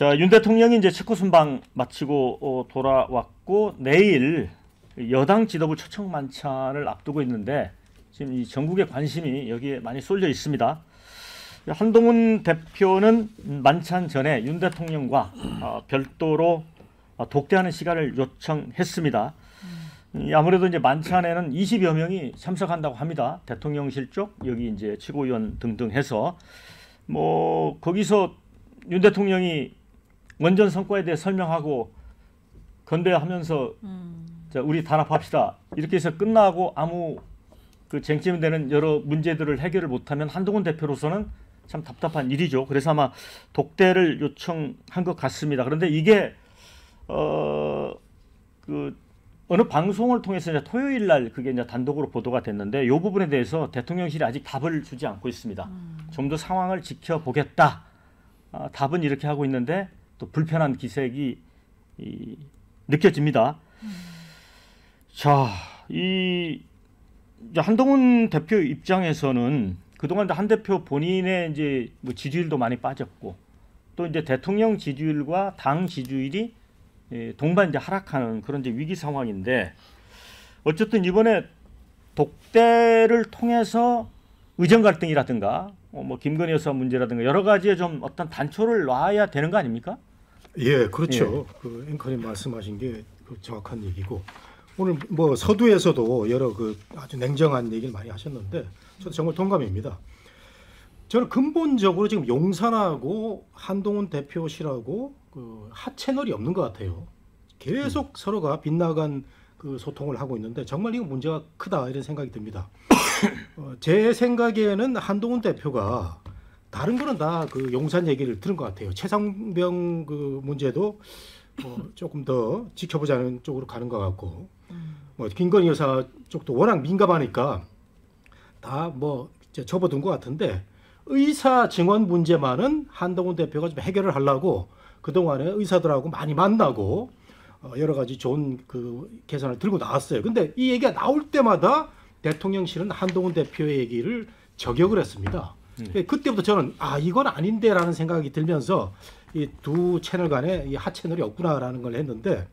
자, 윤 대통령이 이제 체코 순방 마치고 돌아왔고 내일 여당 지도부 초청 만찬을 앞두고 있는데 지금 이 전국의 관심이 여기에 많이 쏠려 있습니다. 한동훈 대표는 만찬 전에 윤 대통령과 별도로 독대하는 시간을 요청했습니다. 아무래도 이제 만찬에는 20여 명이 참석한다고 합니다. 대통령실 쪽 여기 이제 최고위원 등등 해서 뭐 거기서 윤 대통령이 원전 성과에 대해 설명하고 건배하면서 자, 우리 단합합시다 이렇게 해서 끝나고 아무 그 쟁점되는 여러 문제들을 해결을 못하면 한동훈 대표로서는 참 답답한 일이죠. 그래서 아마 독대를 요청한 것 같습니다. 그런데 이게 어느 방송을 통해서 이제 토요일 날 그게 이제 단독으로 보도가 됐는데 이 부분에 대해서 대통령실이 아직 답을 주지 않고 있습니다. 좀 더 상황을 지켜보겠다. 답은 이렇게 하고 있는데 또 불편한 기색이 느껴집니다. 자, 이 한동훈 대표 입장에서는 그동안 한 대표 본인의 이제 뭐 지지율도 많이 빠졌고 또 이제 대통령 지지율과 당 지지율이 동반 이제 하락하는 그런 이제 위기 상황인데 어쨌든 이번에 독대를 통해서 의정 갈등이라든가 뭐 김건희 여사 문제라든가 여러 가지에 좀 어떤 단초를 놔야 되는 거 아닙니까? 예, 그렇죠. 예. 그 앵커님 말씀하신 게 정확한 얘기고 오늘 뭐 서두에서도 여러 그 아주 냉정한 얘기를 많이 하셨는데 저도 정말 동감입니다. 저는 근본적으로 지금 용산하고 한동훈 대표실하고 그 핫채널이 없는 것 같아요. 계속 서로가 빗나간 그 소통을 하고 있는데 정말 이거 문제가 크다 이런 생각이 듭니다. 제 생각에는 한동훈 대표가 다른 거는 다 그 용산 얘기를 들은 것 같아요. 최상병 그 문제도 조금 더 지켜보자는 쪽으로 가는 것 같고, 뭐 김건희 여사 쪽도 워낙 민감하니까 다 뭐 접어둔 것 같은데 의사 증언 문제만은 한동훈 대표가 좀 해결을 하려고 그 동안에 의사들하고 많이 만나고 여러 가지 좋은 그 개선을 들고 나왔어요. 근데 이 얘기가 나올 때마다 대통령실은 한동훈 대표의 얘기를 저격을 했습니다. 그때부터 저는 이건 아닌데라는 생각이 들면서 이 두 채널 간에 이 핫채널이 없구나라는 걸 했는데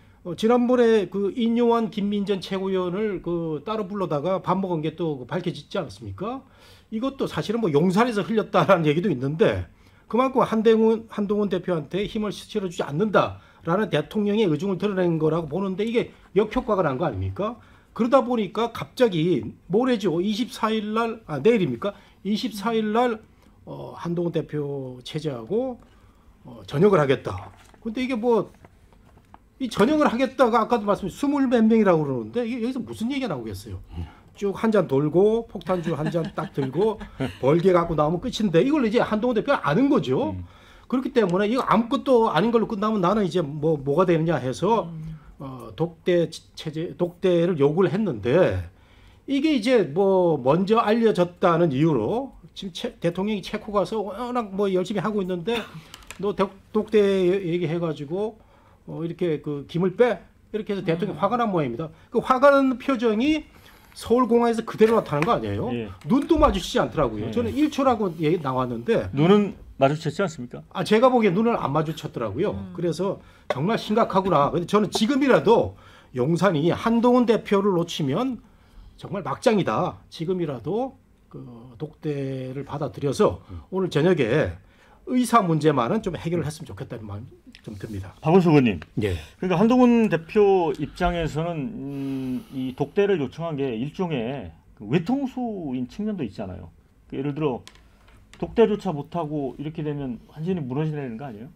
지난번에 그 인요한 김민전 최고위원을 그 따로 불러다가 밥 먹은 게 또 밝혀지지 않았습니까? 이것도 사실은 뭐 용산에서 흘렸다라는 얘기도 있는데 그만큼 한동훈 대표한테 힘을 실어주지 않는다라는 대통령의 의중을 드러낸 거라고 보는데 이게 역효과가 난 거 아닙니까? 그러다 보니까 갑자기 모레죠. 24일 날 내일입니까? 24일 날 한동훈 대표 체제하고 전역을 하겠다. 근데 이게 뭐 이 전역을 하겠다가 아까도 말씀드린 20몇 명이라고 그러는데 이게 여기서 무슨 얘기가 나오겠어요? 쭉 한 잔 돌고 폭탄주 한 잔 딱 들고 벌게 갖고 나오면 끝인데 이걸 이제 한동훈 대표가 아는 거죠. 그렇기 때문에 이거 아무것도 아닌 걸로 끝나면 나는 이제 뭐가 되느냐 해서 독대 체제 독대를 요구를 했는데 이게 이제 뭐 먼저 알려졌다는 이유로 지금 대통령이 체코 가서 워낙 뭐 열심히 하고 있는데 너 독대 얘기해가지고 이렇게 그 김을 빼 이렇게 해서 대통령이 화가 난 모양입니다. 그 화가 난 표정이 서울공항에서 그대로 나타난 거 아니에요? 예. 눈도 마주치지 않더라고요. 예. 저는 1초라고 얘기 나왔는데 눈은 마주쳤지 않습니까? 제가 보기엔 눈을 안 마주쳤더라고요. 그래서 정말 심각하구나. 근데 저는 지금이라도 용산이 한동훈 대표를 놓치면 정말 막장이다. 지금이라도 그 독대를 받아들여서 오늘 저녁에 의사 문제만은 좀 해결을 했으면 좋겠다는 마음이 좀 듭니다. 박원순 의원님. 예. 그러니까 한동훈 대표 입장에서는 이 독대를 요청한 게 일종의 외통수인 측면도 있잖아요. 예를 들어 독대조차 못하고 이렇게 되면 완전히 무너지는 거 아니에요?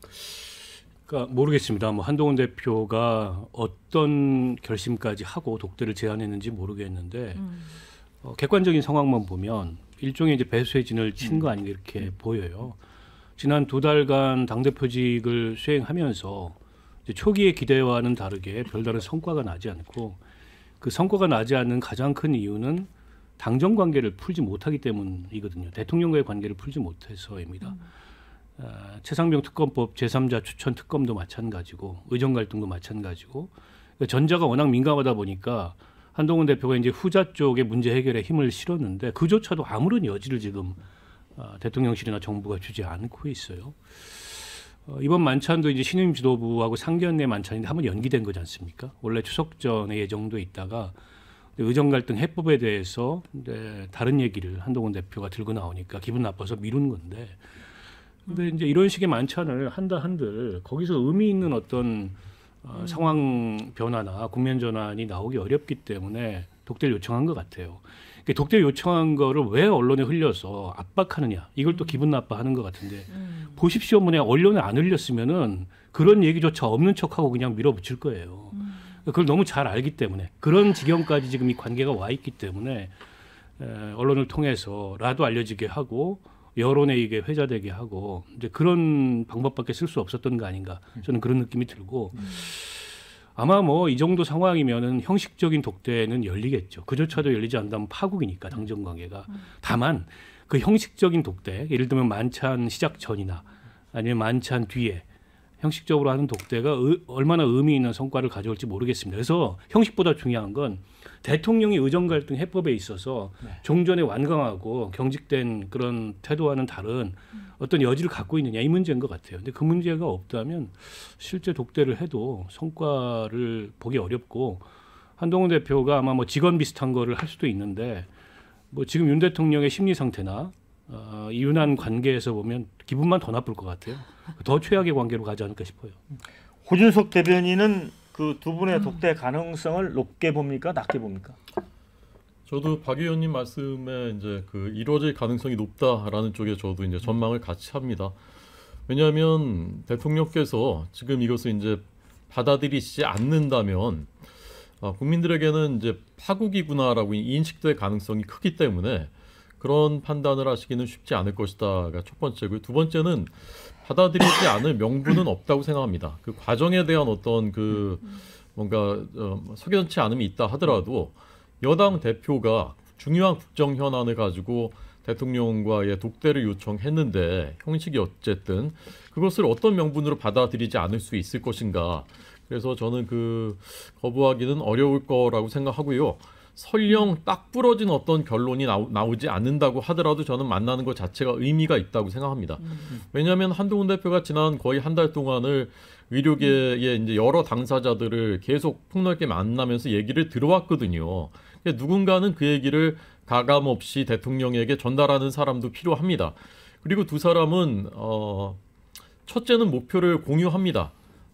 그러니까 모르겠습니다. 뭐 한동훈 대표가 어떤 결심까지 하고 독대를 제안했는지 모르겠는데 객관적인 상황만 보면 일종의 이제 배수의 진을 친 거 아닌가 이렇게 보여요. 지난 2달간 당대표직을 수행하면서 이제 초기의 기대와는 다르게 별다른 성과가 나지 않고 그 성과가 나지 않는 가장 큰 이유는 당정 관계를 풀지 못하기 때문이거든요. 대통령과의 관계를 풀지 못해서입니다. 최상병 특검법 제3자 추천 특검도 마찬가지고 의정 갈등도 마찬가지고 그러니까 전자가 워낙 민감하다 보니까 한동훈 대표가 이제 후자 쪽의 문제 해결에 힘을 실었는데 그조차도 아무런 여지를 지금 대통령실이나 정부가 주지 않고 있어요. 이번 만찬도 이제 신임 지도부하고 상견례 만찬인데 한번 연기된 거지 않습니까? 원래 추석 전에 예정돼 있다가 의정 갈등 해법에 대해서 다른 얘기를 한동훈 대표가 들고 나오니까 기분 나빠서 미루는 건데, 근데 이제 이런 식의 만찬을 한다 한들 거기서 의미 있는 어떤 상황 변화나 국면 전환이 나오기 어렵기 때문에 독대를 요청한 것 같아요. 독대를 요청한 거를 왜 언론에 흘려서 압박하느냐, 이걸 또 기분 나빠하는 것 같은데, 보십시오, 뭐냐, 언론에 안 흘렸으면은 그런 얘기조차 없는 척하고 그냥 밀어붙일 거예요. 그걸 너무 잘 알기 때문에, 그런 지경까지 지금 이 관계가 와 있기 때문에 언론을 통해서라도 알려지게 하고 여론에 이게 회자되게 하고 이제 그런 방법밖에 쓸 수 없었던 거 아닌가, 저는 그런 느낌이 들고. 아마 뭐 이 정도 상황이면은 형식적인 독대는 열리겠죠. 그조차도 열리지 않는다면 파국이니까, 당정 관계가. 다만 그 형식적인 독대, 예를 들면 만찬 시작 전이나 아니면 만찬 뒤에 형식적으로 하는 독대가 얼마나 의미 있는 성과를 가져올지 모르겠습니다. 그래서 형식보다 중요한 건 대통령이 의정 갈등 해법에 있어서 종전에 완강하고 경직된 그런 태도와는 다른 어떤 여지를 갖고 있느냐, 이 문제인 것 같아요. 근데 그 문제가 없다면 실제 독대를 해도 성과를 보기 어렵고, 한동훈 대표가 아마 뭐 직원 비슷한 거를 할 수도 있는데, 뭐 지금 윤 대통령의 심리 상태나 이윤한 관계에서 보면 기분만 더 나쁠 것 같아요. 더 최악의 관계로 가지 않을까 싶어요. 호준석 대변인은 그 두 분의 독대 가능성을 높게 봅니까, 낮게 봅니까? 저도 박 의원님 말씀에 이제 그 이루어질 가능성이 높다라는 쪽에 저도 이제 전망을 같이 합니다. 왜냐하면 대통령께서 지금 이것을 이제 받아들이지 않는다면 국민들에게는 이제 파국이구나라고 인식될 가능성이 크기 때문에 그런 판단을 하시기는 쉽지 않을 것이다가 첫 번째고요. 두 번째는 받아들이지 않을 명분은 없다고 생각합니다. 그 과정에 대한 어떤 그 뭔가 석연치 않음이 있다 하더라도 여당 대표가 중요한 국정 현안을 가지고 대통령과의 독대를 요청했는데 형식이 어쨌든 그것을 어떤 명분으로 받아들이지 않을 수 있을 것인가. 그래서 저는 그 거부하기는 어려울 거라고 생각하고요. 설령 딱 부러진 어떤 결론이 나오지 않는다고 하더라도 저는 만나는 것 자체가 의미가 있다고 생각합니다. 왜냐하면 한동훈 대표가 지난 거의 한 달 동안을 의료계의 이제 여러 당사자들을 계속 폭넓게 만나면서 얘기를 들어왔거든요. 누군가는 그 얘기를 가감 없이 대통령에게 전달하는 사람도 필요합니다. 그리고 두 사람은 첫째는 목표를 공유합니다.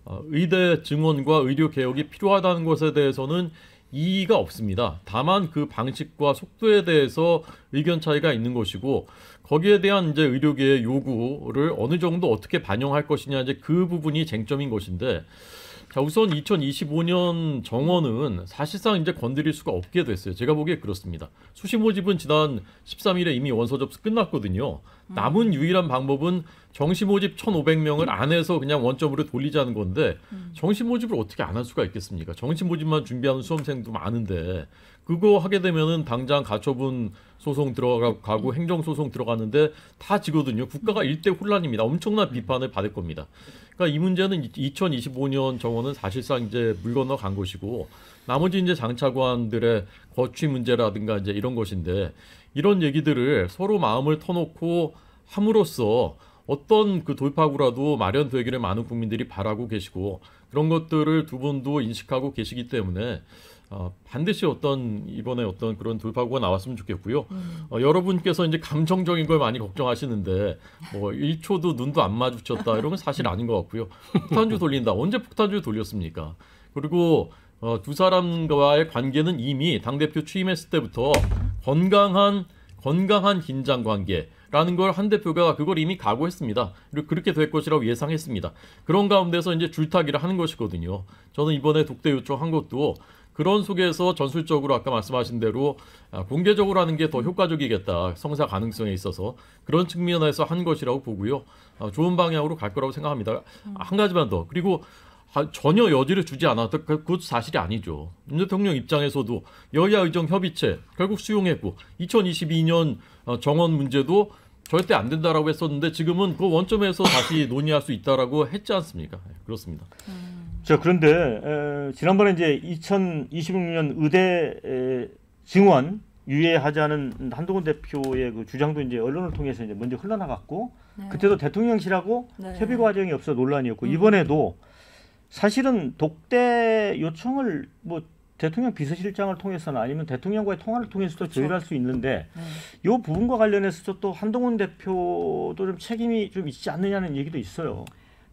의대 증원과 의료 개혁이 필요하다는 것에 대해서는 이의가 없습니다. 다만 그 방식과 속도에 대해서 의견 차이가 있는 것이고, 거기에 대한 이제 의료계의 요구를 어느 정도 어떻게 반영할 것이냐, 이제 그 부분이 쟁점인 것인데, 자, 우선 2025년 정원은 사실상 이제 건드릴 수가 없게 됐어요. 제가 보기에 그렇습니다. 수시 모집은 지난 13일에 이미 원서 접수 끝났거든요. 남은 유일한 방법은 정시 모집 1,500명을 안 해서 그냥 원점으로 돌리자는 건데, 정시 모집을 어떻게 안 할 수가 있겠습니까? 정시 모집만 준비하는 수험생도 많은데, 그거 하게 되면은 당장 가처분 소송 들어가고 행정소송 들어가는데 다 지거든요. 국가가 일대 혼란입니다. 엄청난 비판을 받을 겁니다. 그러니까 이 문제는 2025년 정원은 사실상 이제 물 건너 간 것이고, 나머지 이제 장차관들의 거취 문제라든가 이제 이런 것인데, 이런 얘기들을 서로 마음을 터놓고 함으로써 어떤 그 돌파구라도 마련되기를 많은 국민들이 바라고 계시고, 그런 것들을 두 분도 인식하고 계시기 때문에 반드시 이번에 어떤 그런 돌파구가 나왔으면 좋겠고요. 여러분께서 이제 감정적인 걸 많이 걱정하시는데, 뭐 1초도 눈도 안 마주쳤다 이런 건 사실 아닌 것 같고요. 폭탄주 돌린다. 언제 폭탄주 돌렸습니까? 그리고 두 사람과의 관계는 이미 당대표 취임했을 때부터 건강한 긴장 관계라는 걸 한 대표가 그걸 이미 각오했습니다. 그리고 그렇게 될 것이라고 예상했습니다. 그런 가운데서 이제 줄타기를 하는 것이거든요. 저는 이번에 독대 요청한 것도 그런 속에서 전술적으로 아까 말씀하신 대로 공개적으로 하는 게 더 효과적이겠다. 성사 가능성에 있어서 그런 측면에서 한 것이라고 보고요. 좋은 방향으로 갈 거라고 생각합니다. 한 가지만 더. 그리고 전혀 여지를 주지 않았다. 그것도 사실이 아니죠. 윤 대통령 입장에서도 여야 의정 협의체 결국 수용했고, 2022년 정원 문제도 절대 안 된다라고 했었는데 지금은 그 원점에서 다시 논의할 수 있다라고 했지 않습니까? 그렇습니다. 자, 그런데 지난번에 이제 2026년 의대 증원 유예하자는 한동훈 대표의 그 주장도 이제 언론을 통해서 이제 먼저 흘러나갔고, 네. 그때도 대통령실하고 네. 협의 과정이 없어 논란이었고 음. 이번에도 사실은 독대 요청을 뭐 대통령 비서실장을 통해서나 아니면 대통령과의 통화를 통해서도 그렇죠. 조율할 수 있는데 네. 이 부분과 관련해서 또 한동훈 대표도 좀 책임이 좀 있지 않느냐는 얘기도 있어요.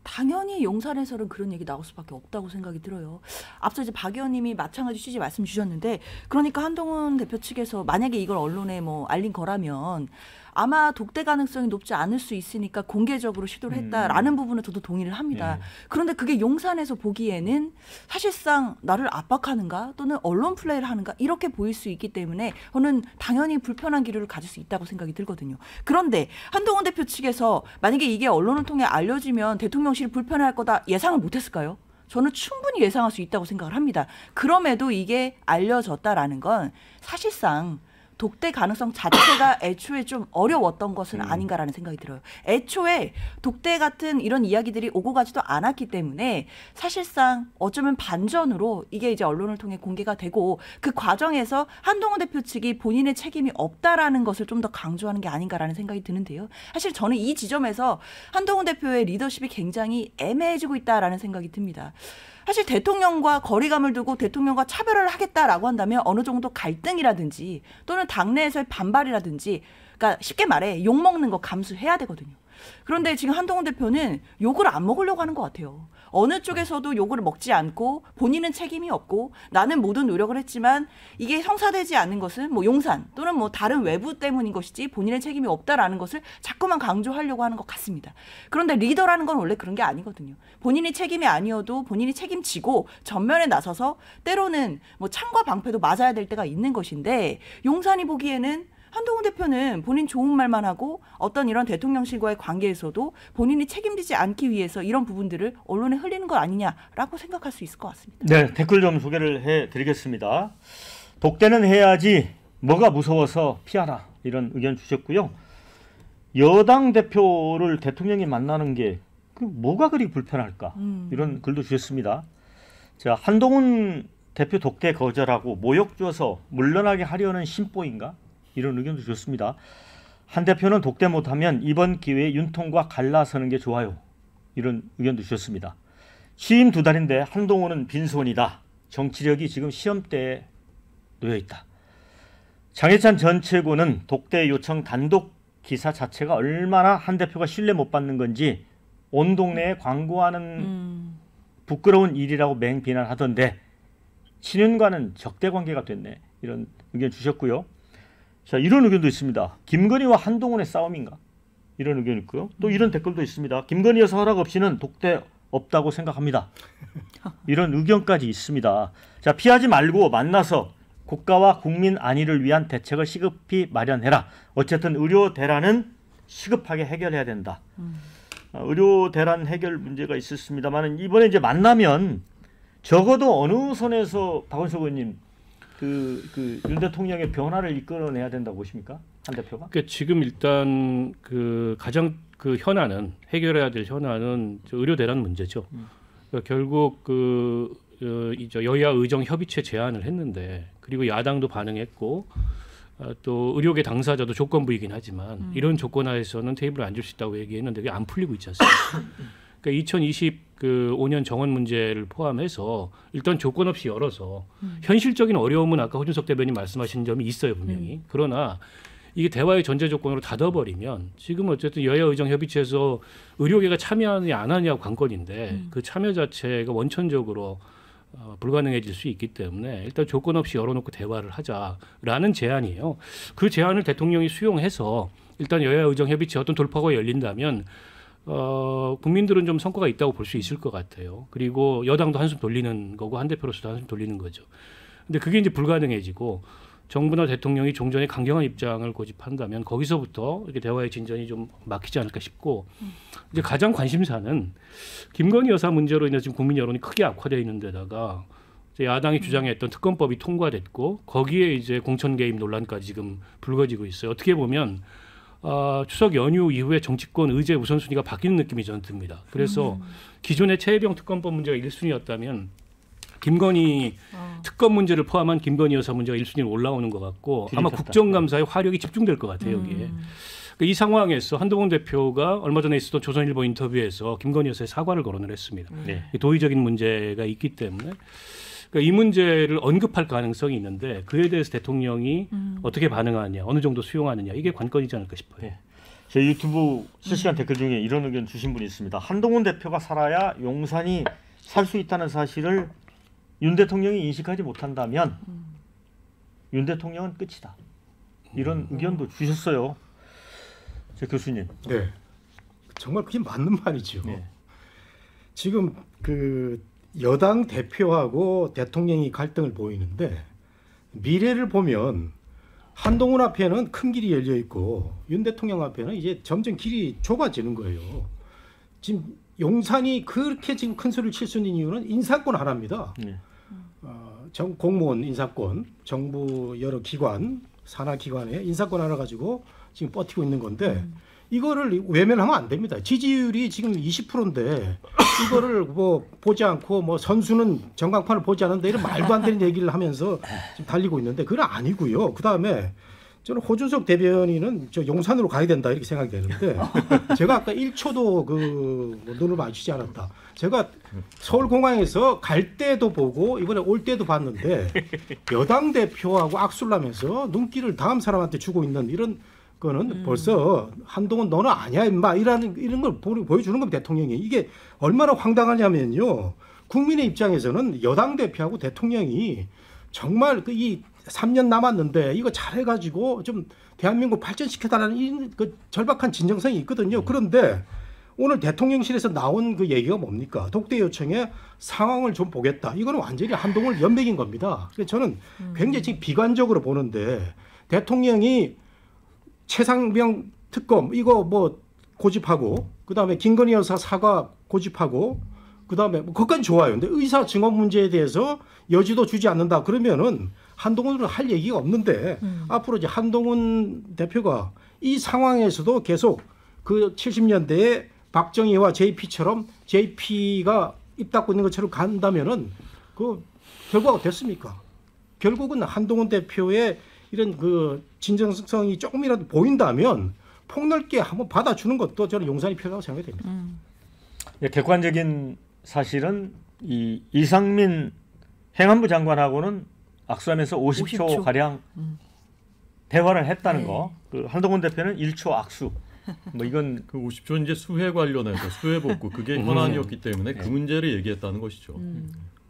당연히 용산에서는 그런 얘기 나올 수밖에 없다고 생각이 들어요. 앞서 이제 박 의원님이 마찬가지 취지 말씀 주셨는데, 그러니까 한동훈 대표 측에서 만약에 이걸 언론에 뭐 알린 거라면 아마 독대 가능성이 높지 않을 수 있으니까 공개적으로 시도를 했다라는 부분은 저도 동의를 합니다. 네. 그런데 그게 용산에서 보기에는 사실상 나를 압박하는가 또는 언론 플레이를 하는가 이렇게 보일 수 있기 때문에 저는 당연히 불편한 기류를 가질 수 있다고 생각이 들거든요. 그런데 한동훈 대표 측에서 만약에 이게 언론을 통해 알려지면 대통령실이 불편해할 거다 예상을 못했을까요? 저는 충분히 예상할 수 있다고 생각을 합니다. 그럼에도 이게 알려졌다라는 건 사실상 독대 가능성 자체가 애초에 좀 어려웠던 것은 아닌가라는 생각이 들어요. 애초에 독대 같은 이런 이야기들이 오고 가지도 않았기 때문에 사실상 어쩌면 반전으로 이게 이제 언론을 통해 공개가 되고 그 과정에서 한동훈 대표 측이 본인의 책임이 없다라는 것을 좀 더 강조하는 게 아닌가라는 생각이 드는데요. 사실 저는 이 지점에서 한동훈 대표의 리더십이 굉장히 애매해지고 있다라는 생각이 듭니다. 사실 대통령과 거리감을 두고 대통령과 차별을 하겠다라고 한다면 어느 정도 갈등이라든지 또는 당내에서의 반발이라든지, 그러니까 쉽게 말해 욕먹는 거 감수해야 되거든요. 그런데 지금 한동훈 대표는 욕을 안 먹으려고 하는 것 같아요. 어느 쪽에서도 욕을 먹지 않고 본인은 책임이 없고 나는 모든 노력을 했지만 이게 성사되지 않는 것은 뭐 용산 또는 뭐 다른 외부 때문인 것이지 본인의 책임이 없다라는 것을 자꾸만 강조하려고 하는 것 같습니다. 그런데 리더라는 건 원래 그런 게 아니거든요. 본인이 책임이 아니어도 본인이 책임지고 전면에 나서서 때로는 뭐 창과 방패도 맞아야 될 때가 있는 것인데, 용산이 보기에는 한동훈 대표는 본인 좋은 말만 하고 어떤 이런 대통령실과의 관계에서도 본인이 책임지지 않기 위해서 이런 부분들을 언론에 흘리는 것 아니냐라고 생각할 수 있을 것 같습니다. 네, 댓글 좀 소개를 해드리겠습니다. 독대는 해야지 뭐가 무서워서 피하라, 이런 의견 주셨고요. 여당 대표를 대통령이 만나는 게 뭐가 그리 불편할까, 이런 글도 주셨습니다. 자, 한동훈 대표 독대 거절하고 모욕 줘서 물러나게 하려는 심보인가, 이런 의견도 좋습니다. 한 대표는 독대 못하면 이번 기회에 윤통과 갈라서는 게 좋아요, 이런 의견도 주셨습니다. 취임 2달인데 한동훈은 빈손이다. 정치력이 지금 시험대에 놓여있다. 장해찬 전 최고는 독대 요청 단독 기사 자체가 얼마나 한 대표가 신뢰 못 받는 건지 온 동네에 광고하는 부끄러운 일이라고 맹비난하던데 친윤과는 적대관계가 됐네, 이런 의견 주셨고요. 자, 이런 의견도 있습니다. 김건희와 한동훈의 싸움인가, 이런 의견 있고요. 또 이런 댓글도 있습니다. 김건희 여사 허락 없이는 독대 없다고 생각합니다, 이런 의견까지 있습니다. 자, 피하지 말고 만나서 국가와 국민 안위를 위한 대책을 시급히 마련해라. 어쨌든 의료 대란은 시급하게 해결해야 된다. 의료 대란 해결 문제가 있었습니다만 이번에 이제 만나면 적어도 어느 선에서 박원석 의원님 윤 대통령의 변화를 이끌어내야 된다고 보십니까? 한 대표가? 그러니까 지금 일단 그 가장 그 현안은, 해결해야 될 현안은 의료 대란 문제죠. 그러니까 결국 이제 여야 의정 협의체 제안을 했는데, 그리고 야당도 반응했고 또 의료계 당사자도 조건부이긴 하지만 이런 조건 하에서는 테이블에 앉을 수 있다고 얘기했는데 그게 안 풀리고 있지 않습니까? 그러니까 2025년 정원 문제를 포함해서 일단 조건 없이 열어서 현실적인 어려움은 아까 허준석 대변인 말씀하신 점이 있어요, 분명히. 그러나 이게 대화의 전제 조건으로 닫아버리면 지금 어쨌든 여야 의정 협의체에서 의료계가 참여하느냐 안 하느냐가 관건인데 그 참여 자체가 원천적으로 불가능해질 수 있기 때문에 일단 조건 없이 열어놓고 대화를 하자라는 제안이에요. 그 제안을 대통령이 수용해서 일단 여야 의정 협의체 어떤 돌파구가 열린다면 국민들은 좀 성과가 있다고 볼 수 있을 것 같아요. 그리고 여당도 한숨 돌리는 거고 한 대표로서도 한숨 돌리는 거죠. 근데 그게 이제 불가능해지고 정부나 대통령이 종전에 강경한 입장을 고집한다면 거기서부터 이렇게 대화의 진전이 좀 막히지 않을까 싶고, 이제 가장 관심사는 김건희 여사 문제로 인해서 지금 국민 여론이 크게 악화되어 있는 데다가 이제 야당이 주장했던 특검법이 통과됐고 거기에 이제 공천 개입 논란까지 지금 불거지고 있어요. 어떻게 보면 추석 연휴 이후에 정치권 의제 우선순위가 바뀌는 느낌이 저는 듭니다. 그래서 기존의 최혜병 특검법 문제가 1순위였다면 김건희 특검 문제를 포함한 김건희 여사 문제가 1순위로 올라오는 것 같고 아마 국정감사의 화력이 집중될 것 같아요, 여기에. 이 상황에서 한동훈 대표가 얼마 전에 있었던 조선일보 인터뷰에서 김건희 여사의 사과를 거론을 했습니다. 네. 도의적인 문제가 있기 때문에 그러니까 이 문제를 언급할 가능성이 있는데 그에 대해서 대통령이 어떻게 반응하느냐, 어느 정도 수용하느냐 이게 관건이지 않을까 싶어요. 네. 제 유튜브 실시간 댓글 중에 이런 의견 주신 분이 있습니다. 한동훈 대표가 살아야 용산이 살 수 있다는 사실을 윤 대통령이 인식하지 못한다면 윤 대통령은 끝이다. 이런 의견도 주셨어요. 제 교수님. 네. 정말 그게 맞는 말이죠. 네. 지금 그 여당 대표하고 대통령이 갈등을 보이는데 미래를 보면 한동훈 앞에는 큰 길이 열려 있고 윤 대통령 앞에는 이제 점점 길이 좁아지는 거예요. 지금 용산이 그렇게 지금 큰 소리를 칠 수 있는 이유는 인사권 하나입니다. 네. 공무원 인사권, 정부 여러 기관, 산하 기관의 인사권 하나 가지고 지금 버티고 있는 건데 이거를 외면하면 안 됩니다. 지지율이 지금 20%인데 이거를 뭐 보지 않고 뭐 선수는 전광판을 보지 않는다 이런 말도 안 되는 얘기를 하면서 지금 달리고 있는데 그건 아니고요. 그 다음에 저는 호준석 대변인은 저 용산으로 가야 된다 이렇게 생각이 되는데 제가 아까 1초도 그 눈을 마주치지 않았다. 제가 서울공항에서 갈 때도 보고 이번에 올 때도 봤는데 여당 대표하고 악수를 하면서 눈길을 다음 사람한테 주고 있는 이런 거는 벌써 한동훈 너는 아니야 임마 이런 걸 보여주는 겁니다. 대통령이. 이게 얼마나 황당하냐면요. 국민의 입장에서는 여당 대표하고 대통령이 정말 이 3년 남았는데 이거 잘해가지고 좀 대한민국 발전시켜달라는 그 절박한 진정성이 있거든요. 그런데 오늘 대통령실에서 나온 그 얘기가 뭡니까? 독대 요청에 상황을 좀 보겠다. 이거는 완전히 한동훈 연맥인 겁니다. 그래서 저는 굉장히 지금 비관적으로 보는데 대통령이 최상병 특검 이거 뭐 고집하고 그다음에 김건희 여사 사과 고집하고 그다음에 뭐 그것까지 좋아요. 근데 의사 증언 문제에 대해서 여지도 주지 않는다. 그러면은 한동훈은 할 얘기가 없는데 앞으로 이제 한동훈 대표가 이 상황에서도 계속 그 70년대에 박정희와 JP처럼 JP가 입 닫고 있는 것처럼 간다면은 그 결과가 됐습니까? 결국은 한동훈 대표의 이런 그 진정성이 조금이라도 보인다면 폭넓게 한번 받아주는 것도 저는 용산이 필요하다고 생각이 됩니다. 예, 객관적인 사실은 이 이상민 행안부 장관하고는 악수하면서 50초 가량 대화를 했다는 네. 거. 그 한동훈 대표는 1초 악수. 뭐 이건 그 50조 이제 수해 관련해서 수해 복구 그게 현안이었기 때문에 그 문제를 얘기했다는 것이죠.